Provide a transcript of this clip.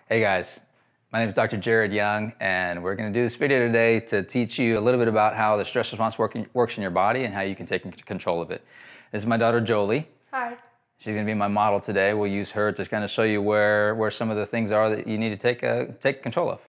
Hey guys, my name is Dr. Jared Young, and we're going to do this video today to teach you a little bit about how the stress response works in your body and how you can take control of it. This is my daughter Jolie. Hi. She's going to be my model today. We'll use her to kind of show you where some of the things are that you need to take control of.